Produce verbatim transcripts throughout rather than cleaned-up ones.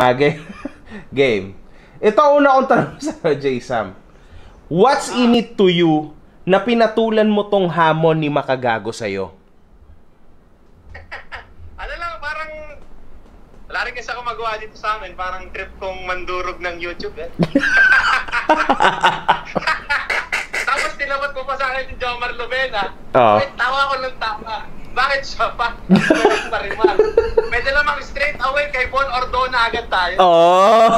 Ah, game. Game. Ito una kong tanong sa J-Sam. What's in it to you na pinatulan mo tong hamon ni Makagago sa'yo? Ano lang, parang wala rin kasi ako magawa dito sa amin. Parang trip kong mandurog ng YouTube eh. Tapos tinabot mo pa sa akin si Jomar Lovena. Oo. Wait, tawa ko ng tawa. Bakit siya pa? Bakit pa rin man? Pwede namang straight away kay Bon Ordona agad tayo. Oh!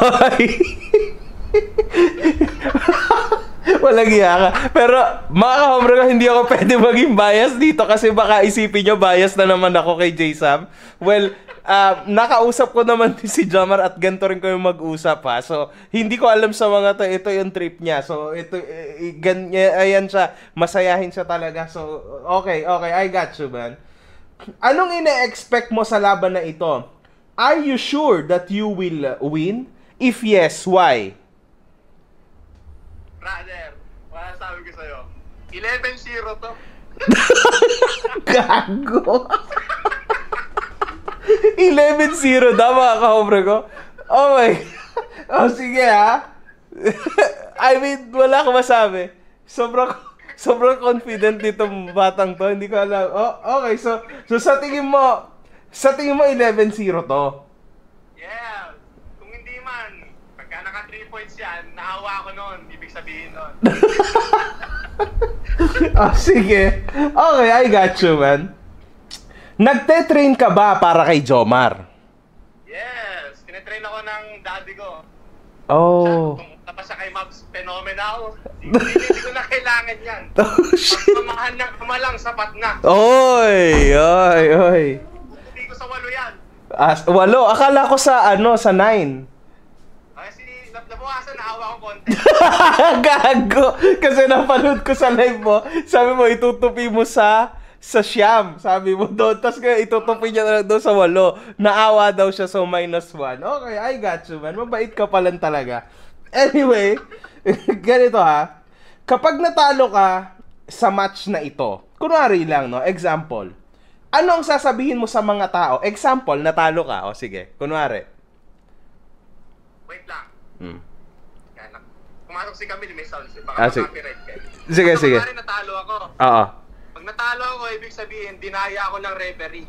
Walang iya ka. Pero mga ka-hombre ko, hindi ako pwede maging bias dito kasi baka isipin nyo bias na naman ako kay J-Sam. Well, uh, nakausap ko naman si Jomar at ganito rin kami mag-usap ha. So, hindi ko alam sa mga to, ito yung trip niya. So, ito, uh, ganyan, ayan siya, masayahin siya talaga. So, okay, okay, I got you, man. Anong ine-expect mo sa laban na ito? Are you sure that you will win? If yes, why? Brother, wala sabi ko sa'yo. eleven zero to. Gago. eleven zero daw mga ka-hombre ko. Oh my. Oh, sige ha. I mean, wala ko masabi. Sobrang, sobrang confident nitong batang to. Hindi ko alam. Oh, okay. So, so sa tingin mo, sa tingin mo eleven zero to? Yeah. Kung hindi man, pagka naka three points yan, nahawa ko noon. Ibig sabihin noon. Oh, sige. Okay, I got you, man. Nagte-train ka ba para kay Jomar? Yes. Tinetrain ako ng daddy ko. Oh. Pumunta pa siya kay Mabs Phenomenal. Hindi, hindi ko na kailangan yan. Oh, shit. Pagmamahan ng ama lang, sapat na. Oy, oy, oy. Hindi ko sa walo yan. As, walo. Akala ko sa, ano, sa nine. Kasi nabukasan, naawa ko konti. Gago. Kasi napanood ko sa live mo. Sabi mo, itutupi mo sa sa siyam. Sabi mo doon. Tapos kaya itutupi niya na doon sa walo. Naawa daw siya, so minus one. Okay, I got you, man. Mabait ka pa lang talaga. Anyway, ganito ha. Kapag natalo ka sa match na ito, kunwari lang, no? Example. Ano ang sasabihin mo sa mga tao? Example, natalo ka. O sige, kunwari. Wait lang. Hmm. Yan, pumasok si Camille, may sounds. Baka Ah, sige. copyright kayo. Sige, Kapag sige. kunwari natalo ako. Oo. Pag natalo ako, ibig sabihin, dinaya ako ng referee.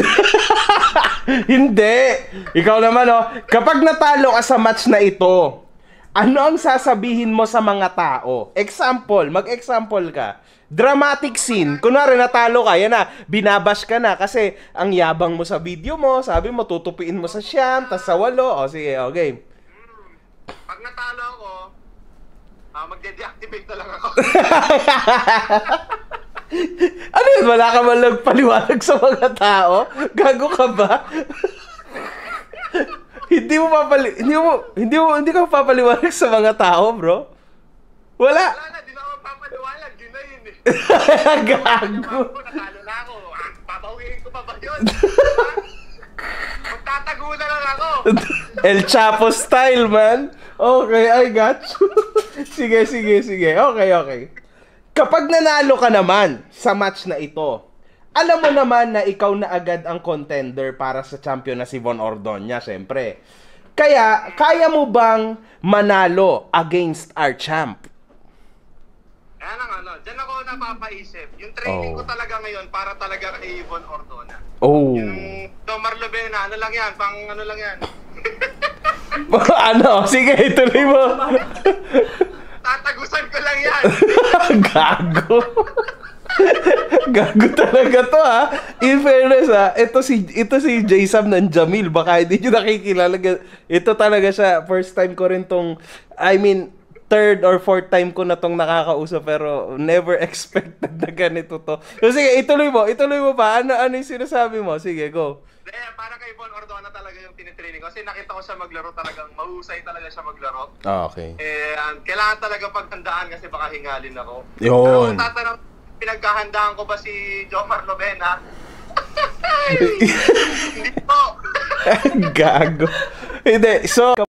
Hindi. Ikaw naman, oh. Kapag natalo ka sa match na ito, ano ang sasabihin mo sa mga tao? Example, mag-example ka. Dramatic scene. Kunwari natalo ka, yan na, binabash ka na kasi ang yabang mo sa video mo, sabi mo, tutupiin mo sa siyam, tas sa walo. O sige, o game. Hmm. Pag natalo ako, ah, magde-deactivate na lang ako. Ano yun? Wala ka man lang paliwanag sa mga tao? Gago ka ba? Hindi mo papali... Hindi mo... Hindi mo... Hindi ka papaliwanag sa mga tao, bro? Wala. Wala na, di na ako papaliwanag. Yun na yun eh. Gago. Natalo na ako. Ah, papawiin ko pa ba yun? Magtatago na lang ako. El Chapo style, man. Okay, I got you. Sige, sige, sige. Okay, okay. Kapag nanalo ka naman sa match na ito, alam mo naman na ikaw na agad ang contender para sa champion na si Von Ordonña, syempre. Kaya, kaya mo bang manalo against our champ? Kaya lang ano, dyan ako napapaisip. Yung training Oh. ko talaga ngayon para talaga kay Von Ordona. Oh. Yung Jomar Lovena, ano lang yan, pang ano lang yan. Ano? Sige, ituloy mo. Tatagusan ko lang yan. Gago. Gago talaga to ha. In fairness ha, ito si ito si J-Sam ng Jamil, baka hindi niyo nakikilala. Ito talaga siya, first time ko rin tong, I mean, third or fourth time ko na tong nakakausap pero never expected na ganito to. So sige, ituloy mo, ituloy mo pa. Ano ano yung sinasabi mo? Sige, go. Hindi, para kay Von Ordona talaga yung tinitraining ko. Kasi nakita ko siya maglaro talagang, mahusay talaga siya maglaro. Ah, okay. Eh, um, kailangan talaga paghandaan kasi baka hingalin ako. Yun. Pero kung tatanong, pinagkahandaan ko ba si Jomar Lovena? Hindi po. Gago. Hindi, so